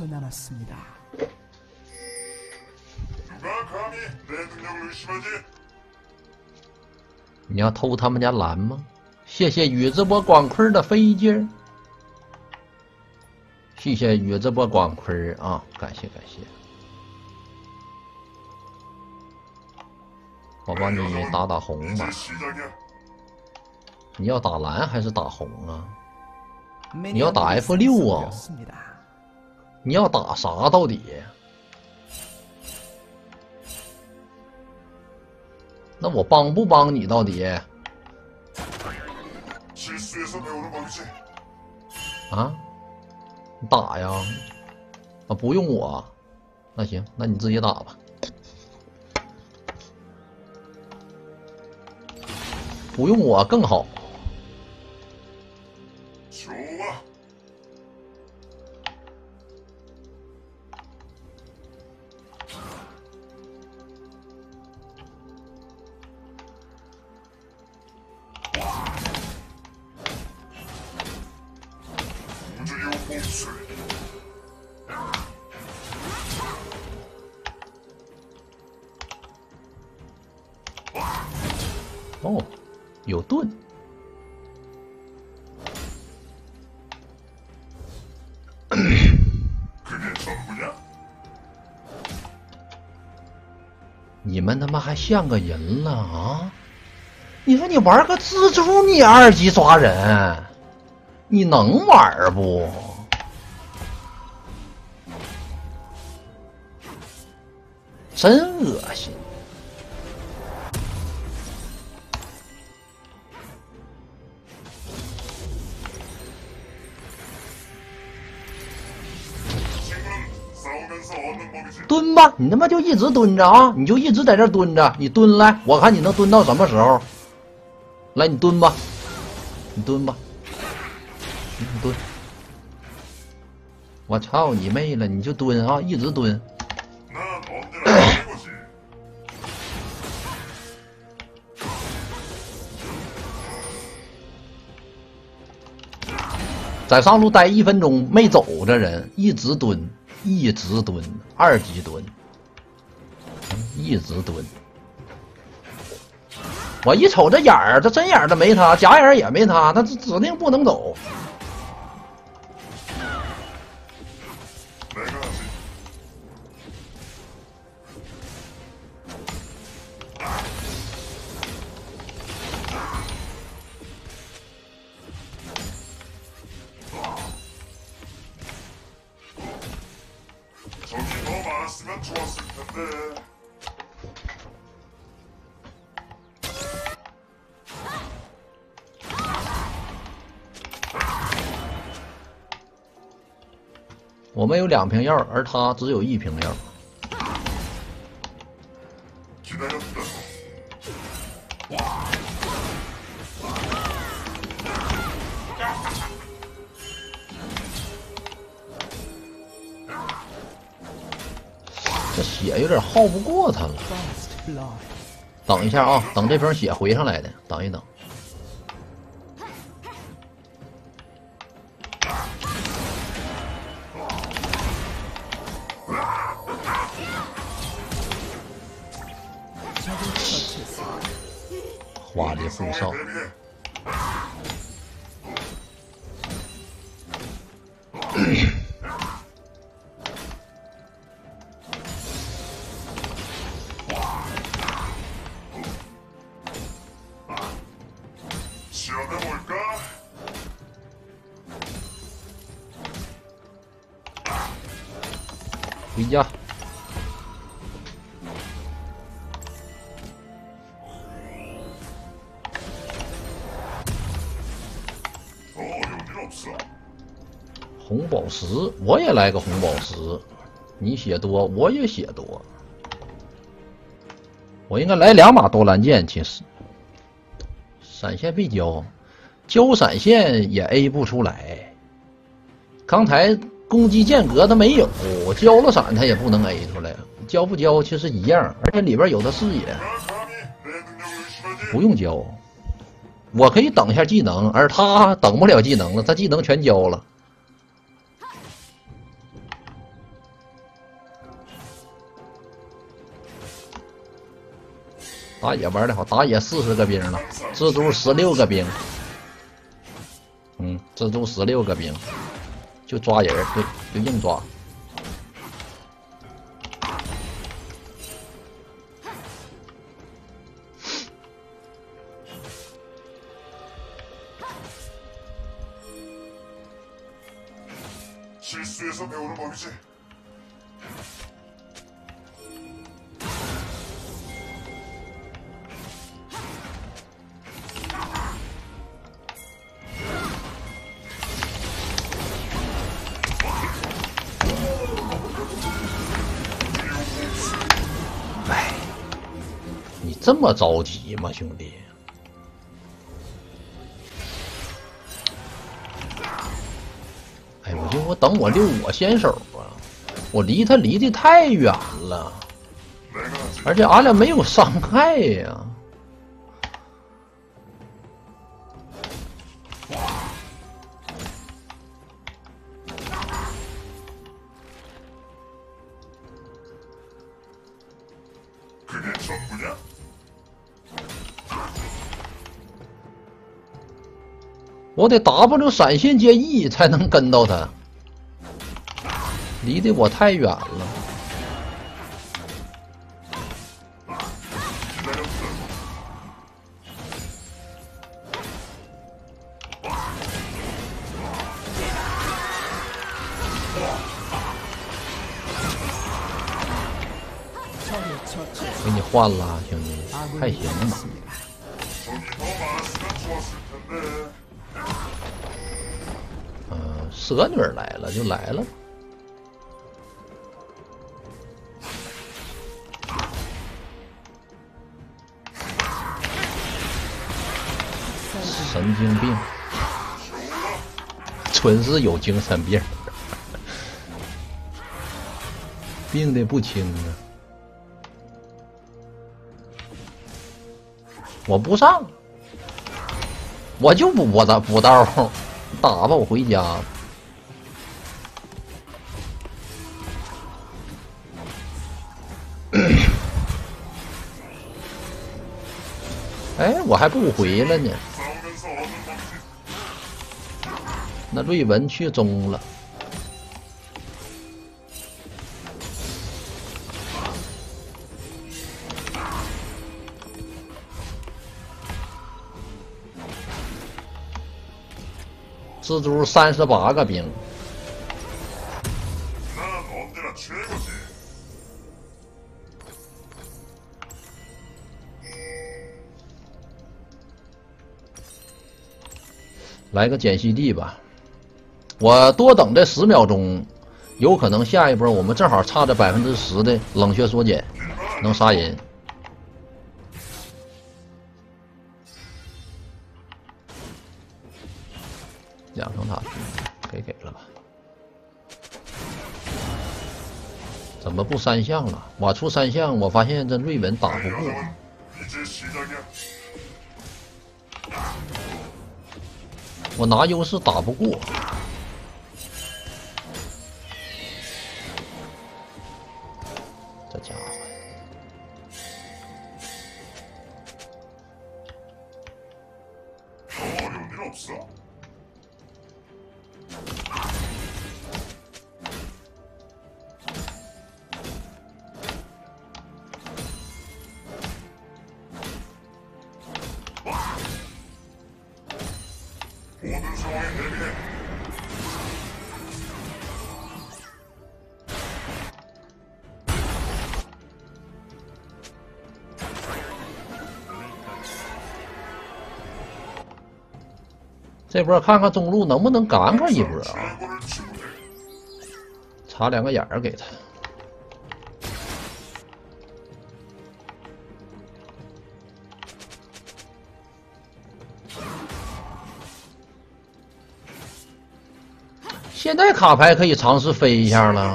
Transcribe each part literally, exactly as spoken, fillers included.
초 남았습니다. 누가 감히 내 능력을 의심하지? 你要偷他们家蓝吗？谢谢宇智波广坤的飞机，谢谢宇智波广坤啊，感谢感谢。我帮你打打红吧。你要打蓝还是打红啊？你要打 F 六啊？你要打啥到底？那我帮不帮你到底？啊？你打呀？啊，不用我。那行，那你自己打吧。不用我更好。哦，有盾。你们他妈还像个人了啊！你说你玩个蜘蛛，你二级抓人，你能玩不？真恶心！蹲吧，你他妈就一直蹲着啊！你就一直在这蹲着，你蹲来，我看你能蹲到什么时候。来，你蹲吧，你蹲吧，你蹲。我操你妹了，你就蹲啊，一直蹲。在上路待一分钟没走，这人一直蹲，一直蹲，二级蹲，一直蹲。我一瞅这眼儿，这真眼儿的没他，假眼儿也没他，他指定不能走。我们有两瓶药，而他只有一瓶药。这血有点耗不过他了。等一下啊，等这瓶血回上来的，等一等。华丽护哨。回家。红宝石，我也来个红宝石。你血多，我也血多。我应该来两把多兰剑，其实。闪现必交，交闪现也 A 不出来。刚才攻击间隔他没有，我交了闪他也不能 A 出来。交不交其实一样，而且里边有他视野。不用交，我可以等一下技能，而他等不了技能了，他技能全交了。 打野玩的好，打野四十个兵了，蜘蛛十六个兵。嗯，蜘蛛十六个兵，就抓人，就就硬抓。 실수에서 배우는 법이지. 哎，你这么着急吗，兄弟？哎，我就我等我溜我先手啊！我离他离得太远了，而且俺俩没有伤害呀。 그게 전부냐? 我得 W 闪现接 E 才能跟到他，离得我太远了。给你换了，兄弟，还行吧。 嗯，蛇女来了就来了。神经病，纯是有精神病，病的不轻啊！我不上，我就不补刀补刀。 打吧，我回家。哎，我还不回来呢。那瑞文去中了。蜘蛛三十八个兵，来个捡息地吧。我多等这十秒钟，有可能下一波我们正好差这百分之十的冷血缩减，能杀人。 养成塔给给了吧？怎么不三项了？我出三项，我发现这瑞文打不过。我拿优势打不过。这家伙。 这波看看中路能不能赶快一波啊！插两个眼儿给他。现在卡牌可以尝试飞一下了。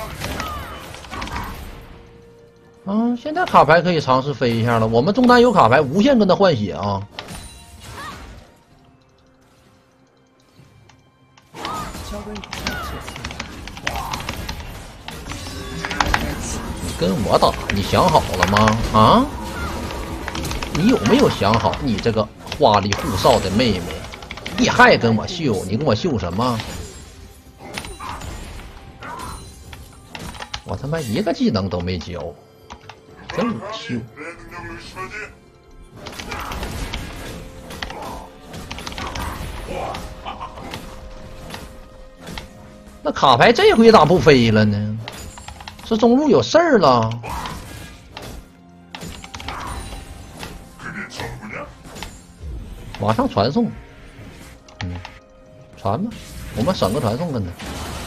嗯，现在卡牌可以尝试飞一下了。我们中单有卡牌，无限跟他换血啊！ 你跟我打，你想好了吗？啊？ 你有没有想好，你这个花里胡哨的妹妹，你还跟我秀？你跟我秀什么？我他妈一个技能都没教，真我秀！ 내 능력을 의심하지? 那卡牌这回咋不飞了呢？是中路有事儿了？ 그게 전부냐? 马上传送，嗯，传吧，我们省个传送跟他。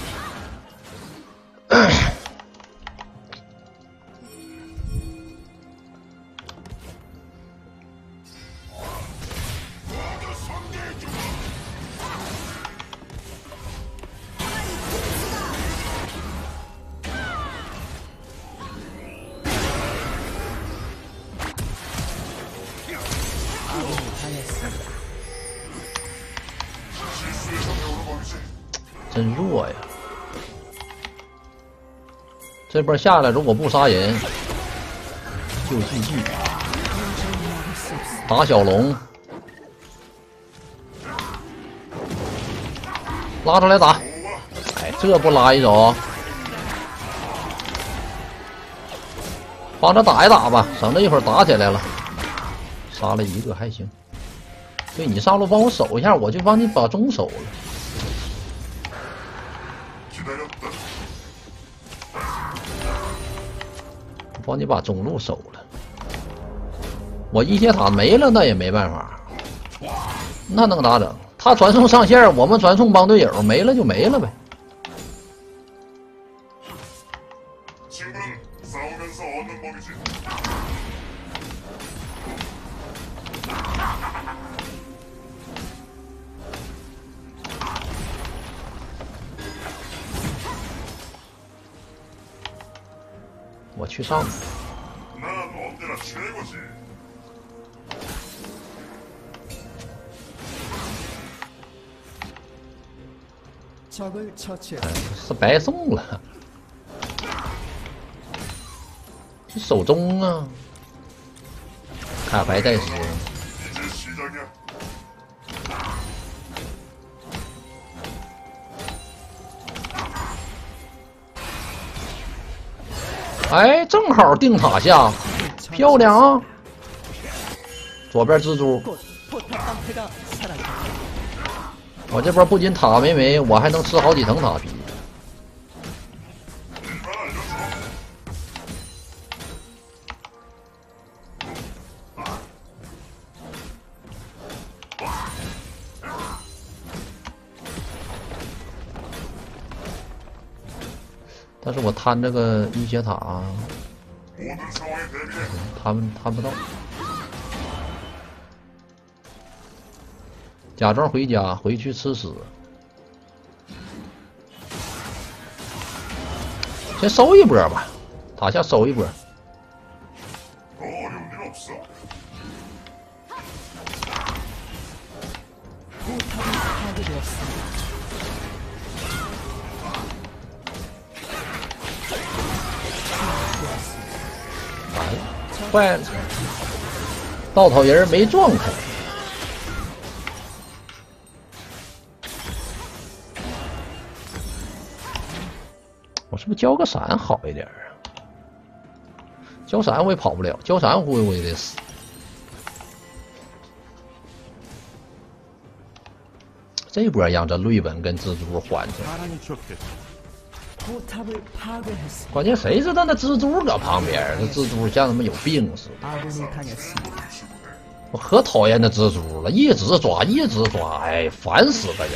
真弱呀！这波下来，如果不杀人，就 G G。打小龙，拉出来打！哎，这不拉一手，帮着打一打吧，省得一会儿打起来了。杀了一个还行。对你上路帮我守一下，我就帮你把中守了。 帮你把中路守了，我一阶塔没了，那也没办法，那能咋整？他传送上线，我们传送帮队友，没了就没了呗。 친구는 싸우면서 얻는 법이지. 我去上。 난 언제나 최고지. 적을 처치. 是白送了。这手中啊，卡牌在手。 이제 시작이야. 哎，正好定塔下，漂亮啊！左边蜘蛛， 我这边不仅塔没没，我还能吃好几层塔皮。 但是我贪这个一血塔、啊， 모든 상황에 대비해. 他们贪不到。假装回家，回去吃屎。先收一波吧，塔下收一波。 더 어려운 일 없어. 포탑이 파괴되었습니다. 坏了，稻草人没撞开。我是不是交个闪好一点啊？交闪我也跑不了，交闪我我也得死。这波让这瑞文跟蜘蛛缓起来。 포탑을 파괴했습니다. 关键谁知道那蜘蛛搁旁边？这蜘蛛像他妈有病似的。 아군이 당했습니다. 我可讨厌那蜘蛛了，一直抓，一直抓，哎，烦死个人！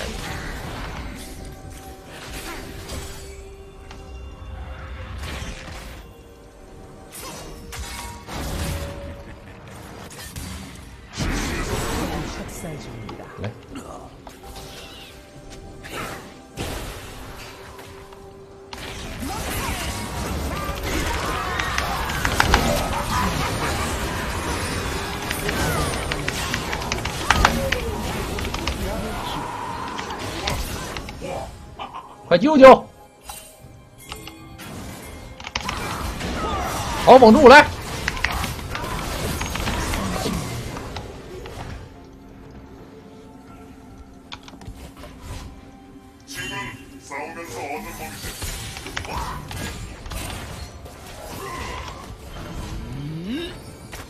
来， 快救救！好，稳住来！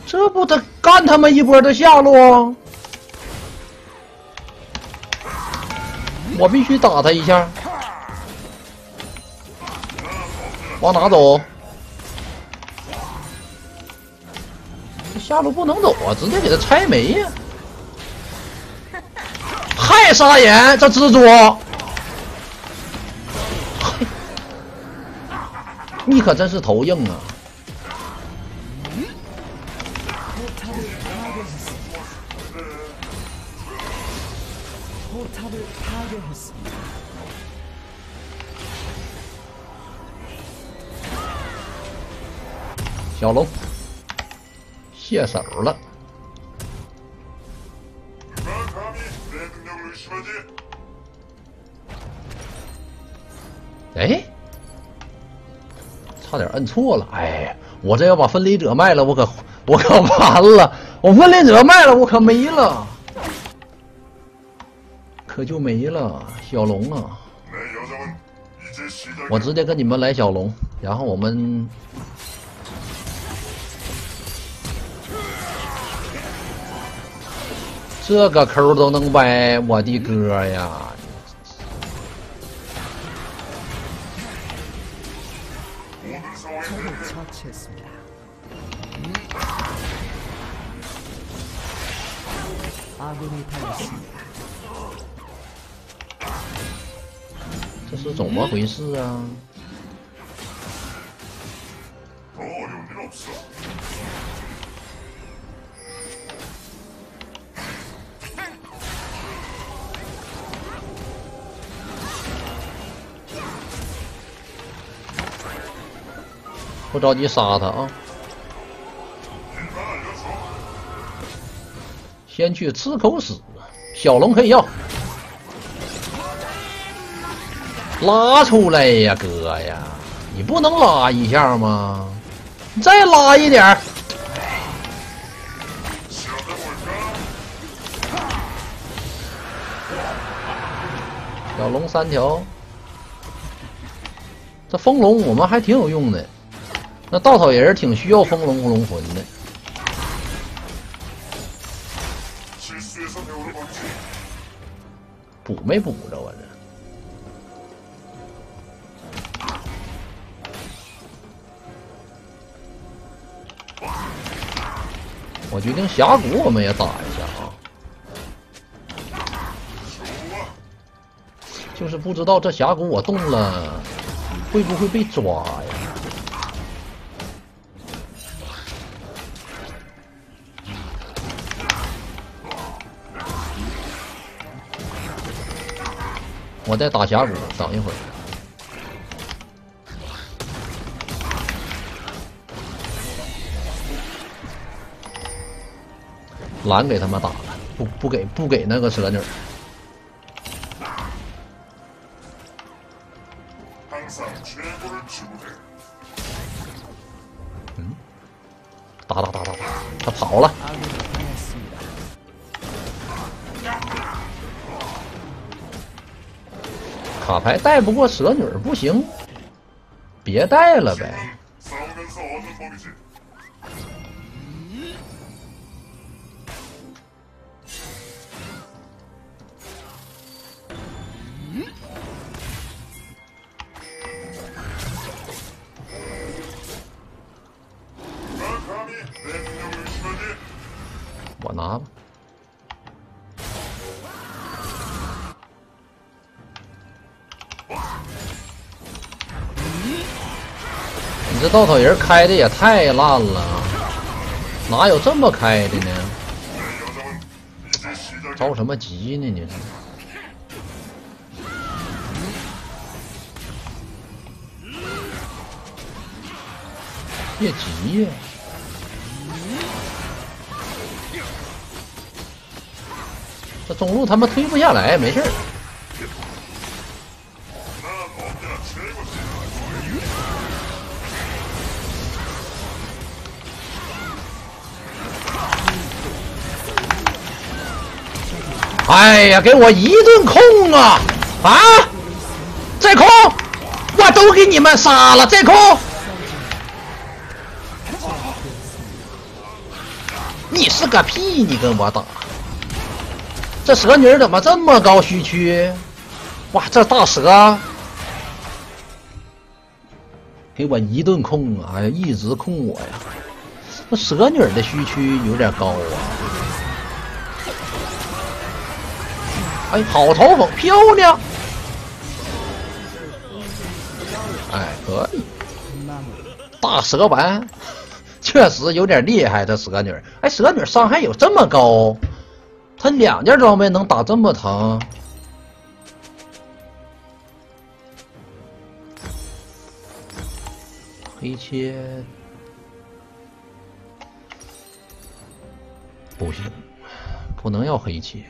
这不得干他们一波的下落？我必须打他一下。往哪走？这下路不能走啊，直接给他拆没呀！还杀眼，这蜘蛛！你可真是头硬啊！ 포탑을 파괴했습니다. xiao龙卸手了。 누가 감히 내 능력을 의심하지? 哎，差点摁错了。哎，我这要把分离者卖了，我可我可完了。我分离者卖了，我可没了，可就没了。小龙啊， 내 여정은 이제 시작. 我直接跟你们来小龙，然后我们。 这个抠都能歪，我的哥呀！ 모든 상황에 적을 대비해. 처치했습니다. 아군이 당했습니다. 这是怎么回事啊？ 더 어려운 일 없어. 不着急杀他啊， 일만 알려줘. 先去吃口屎。小龙可以要，拉出来呀，哥呀！你不能拉一下吗？你再拉一点儿。 시험해 볼까? 小龙三条，这风龙我们还挺有用的。 那稻草人挺需要风龙龙魂的， 실수해서 배우는 거지. 补没补着我这？我决定峡谷我们也打一下啊，就是不知道这峡谷我动了会不会被抓呀？ 我在打峡谷，等一会儿。蓝给他们打了，不不给不给那个蛇女。 항상 최고를 추구해. 嗯，打打打打打，他跑了。 아군이 당했습니다. 卡牌带不过蛇女不行，别带了呗。 싸우면서 얻는 법이지. 누가 감히 내 능력을 의심하지? 我拿吧。你这稻草人开的也太烂了，哪有这么开的呢？ 내 여정은 이제 시작이야. 着什么急呢？你这别急呀！这中路他妈推不下来，没事儿。 난 언제나 최고지. 哎呀，给我一顿控啊！啊，再控，我都给你们杀了，再控。 你是个屁！你跟我打，这蛇女怎么这么高虚区？哇，这大蛇给我一顿控啊！哎呀，一直控我呀！这蛇女的虚区有点高啊！哎，好嘲讽，漂亮！哎，可以。大蛇丸确实有点厉害，这蛇女。哎，蛇女伤害有这么高？她两件装备能打这么疼？黑切不行，不能要黑切。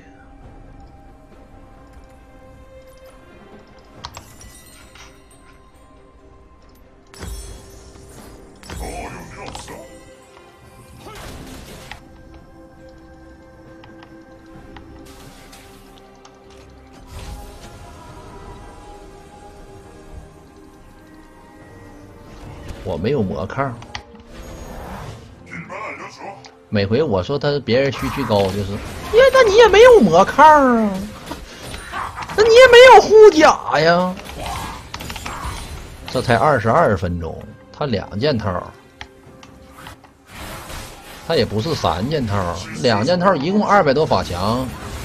我没有魔抗，每回我说他别人虚区高，就是，耶，那你也没有魔抗啊，那你也没有护甲呀。这才二十二分钟，他两件套，他也不是三件套，两件套一共二百多法强。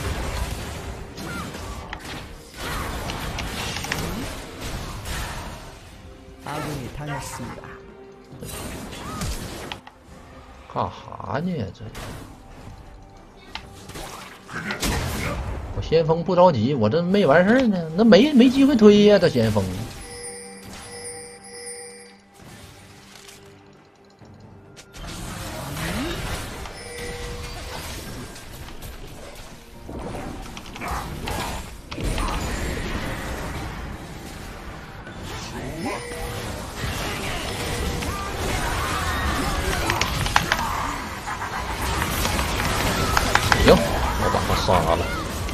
干哈呢？这我先锋不着急，我这没完事儿呢，那没没机会推呀、啊，这先锋。行，我把他杀了。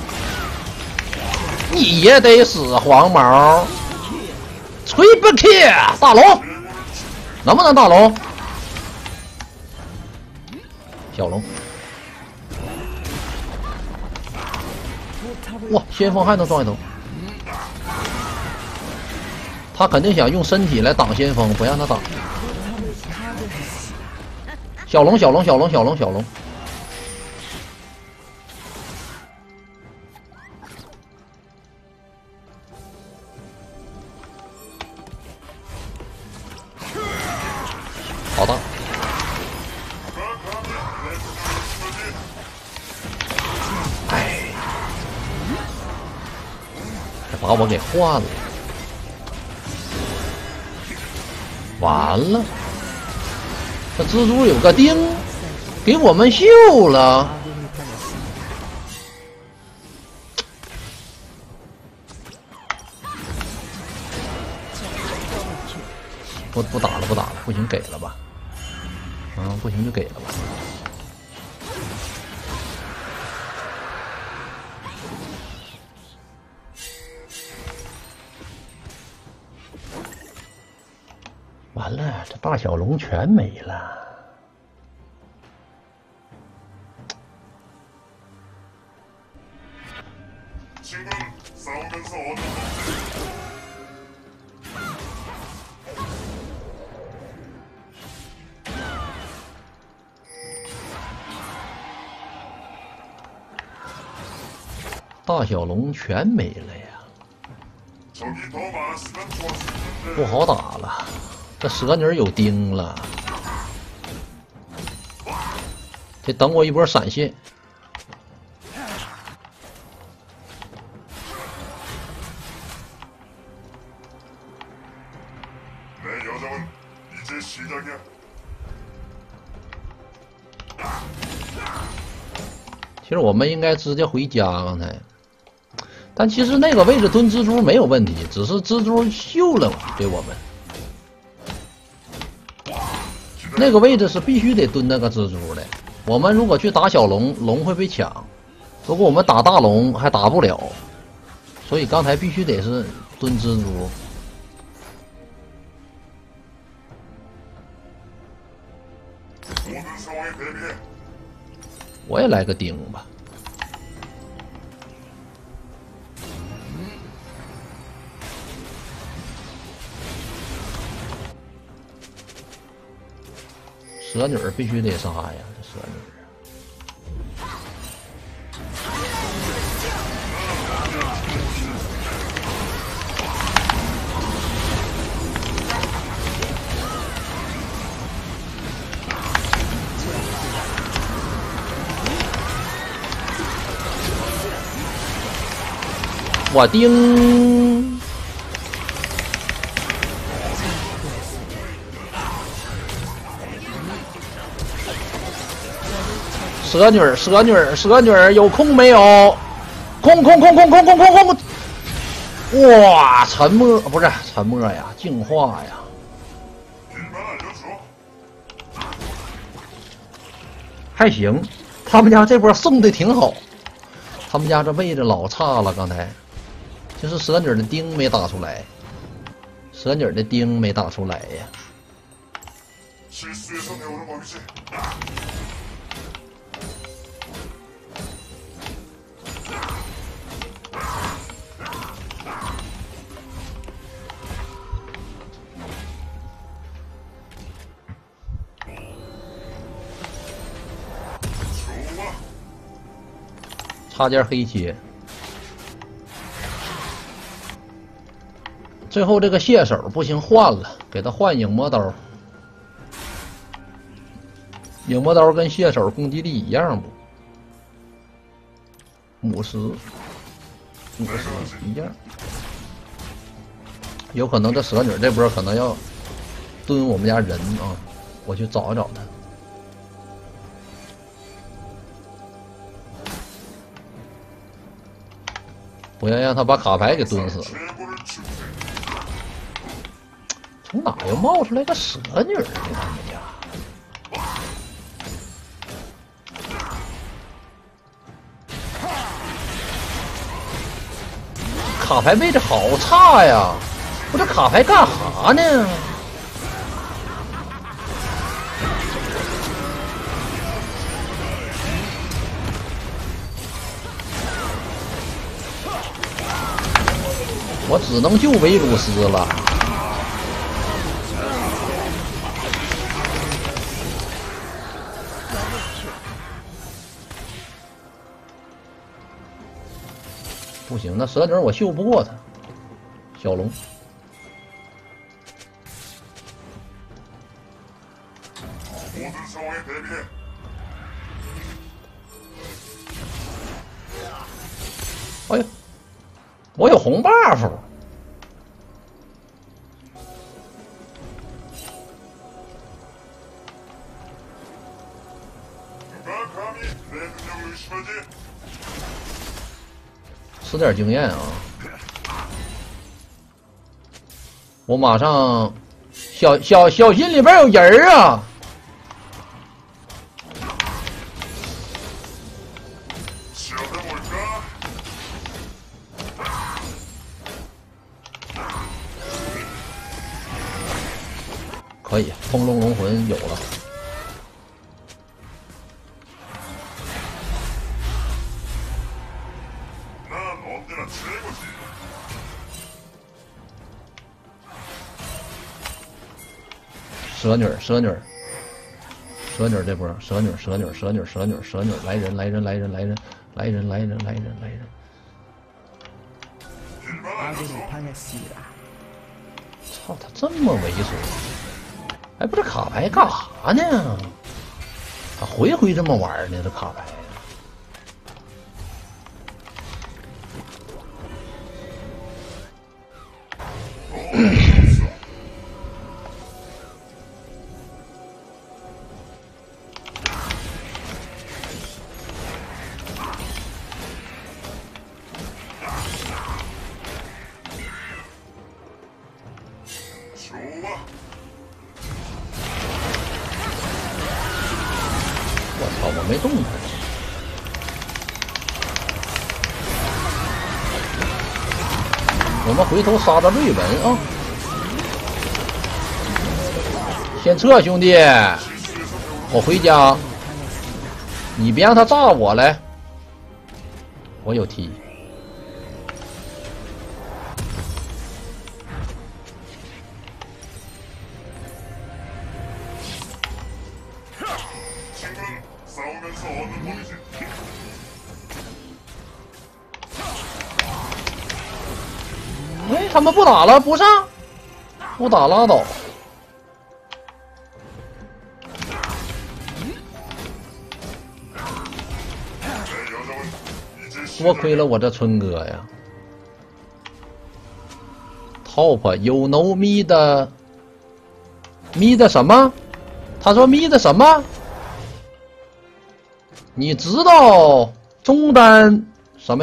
你也得死，黄毛！吹不 kill， 大龙，能不能大龙？小龙。哇，先锋还能撞一头。他肯定想用身体来挡先锋，不让他挡。小龙，小龙，小龙，小龙，小龙。好的。哎，把我给换了。完了，这蜘蛛有个钉，给我们秀了。不不打了，不打了，不行给了吧。嗯，不行就给了吧。完了，这大小龙全没了。大小龙全没了呀，不好打了。这蛇女有钉了，得等我一波闪现。其实我们应该直接回家，刚才。但其实那个位置蹲蜘蛛没有问题，只是蜘蛛秀了给我们。那个位置是必须得蹲那个蜘蛛的。我们如果去打小龙，龙会被抢；如果我们打大龙，还打不了。所以刚才必须得是蹲蜘蛛。 我也来个钉吧。蛇女儿必须得杀呀！这蛇女儿。我钉。蛇女儿，蛇女儿，蛇女儿，有空没有？空空空空空空空空！哇，沉默不是沉默呀，净化呀！还行，他们家这波送的挺好。他们家这位置老差了，刚才就是蛇女的钉没打出来，蛇女的钉没打出来呀。 插件黑切，最后这个蟹手不行，换了，给他换影魔刀。影魔刀跟蟹手攻击力一样不？五十，五十一样。有可能这蛇女这波可能要蹲我们家人啊，我去找一找他。 不要让他把卡牌给蹲死了。从哪又冒出来个蛇女儿呢？他们家卡牌位置好差呀！我这卡牌干啥呢？ 我只能救维鲁斯了。不行，那蛇女我秀不过他。小龙，哎呀！ 我有红 buff， 吃点经验啊！我马上小小小心里边有人啊！可以，风龙龙魂有了。蛇女，蛇女，蛇女这波，蛇女，蛇女，蛇女，蛇女，蛇女，来人，来人，来人，来人，来人，来人，来人，来人。 操，他这么猥琐！哎，不是卡牌干啥呢？他回回这么玩呢？这卡牌。我操！我没动他。我们回头杀了瑞文啊！先撤，兄弟，我回家。 你别让他炸我来，我有踢。哎，他们不打了，不上，不打拉倒。多亏了我这春哥呀 ！Top you know me 的 me 的什么？他说 me 的什么？你知道中单什么？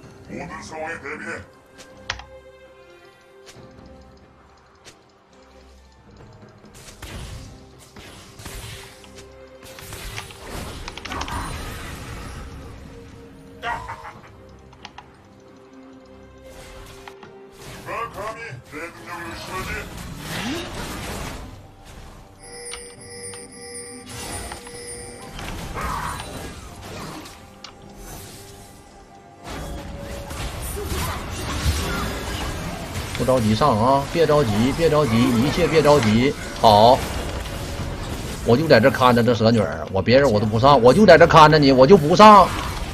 不着急上啊，别着急，别着急，一切别着急。好，我就在这看着这蛇女儿，我别人我都不上，我就在这看着你，我就不上。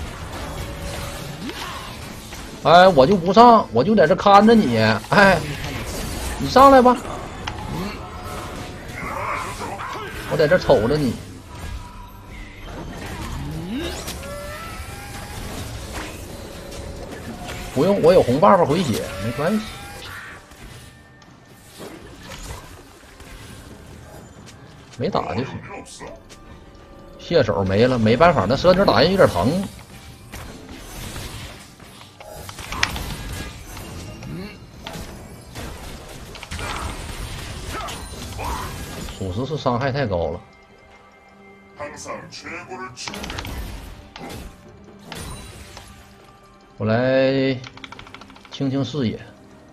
哎，我就不上，我就在这看着你。哎，你上来吧，我在这瞅着你。不用，我有红爸爸回血，没关系。 没打就行，蟹手没了，没办法，那蛇女打人有点疼。属实是伤害太高了。我来清清视野。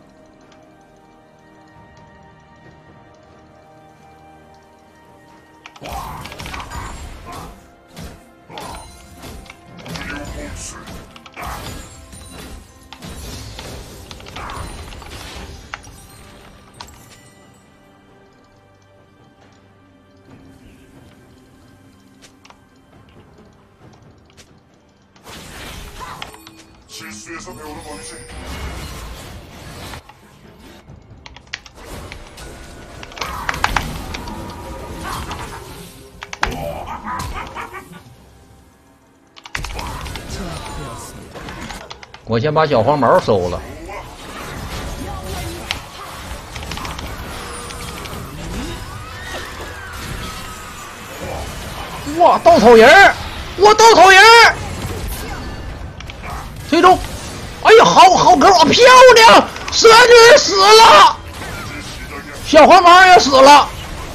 실수에서 배우는 법이지. 제압되었습니다. 我先把小黄毛收了。哇，稻草人儿！我稻草人儿！ 最终，哎呀，好好狗啊，漂亮！蛇女死了，小黄毛也死了。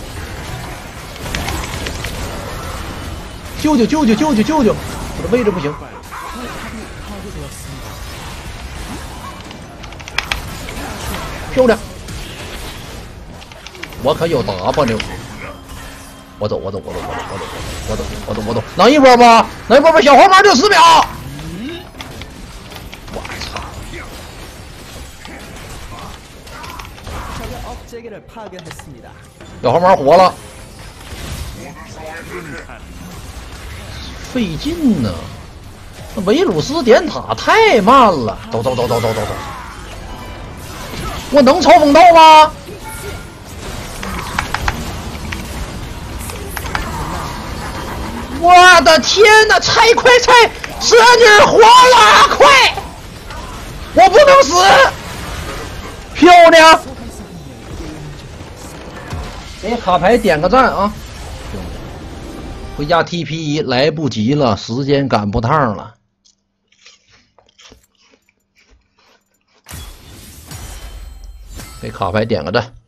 救救救救救救救救！我的位置不行。漂亮！我可有 W。我走我走我走我走我走我走我走我走，能一波不？能一波不？小黄毛就十秒。 小黄毛活了，费劲呢。那维鲁斯点塔太慢了。走走走走走走走，我能超风道吗？我的天哪！拆快拆！蛇女活了，快！我不能死！漂亮！ 给卡牌点个赞啊！回家 T P 来不及了，时间赶不上了。给卡牌点个赞。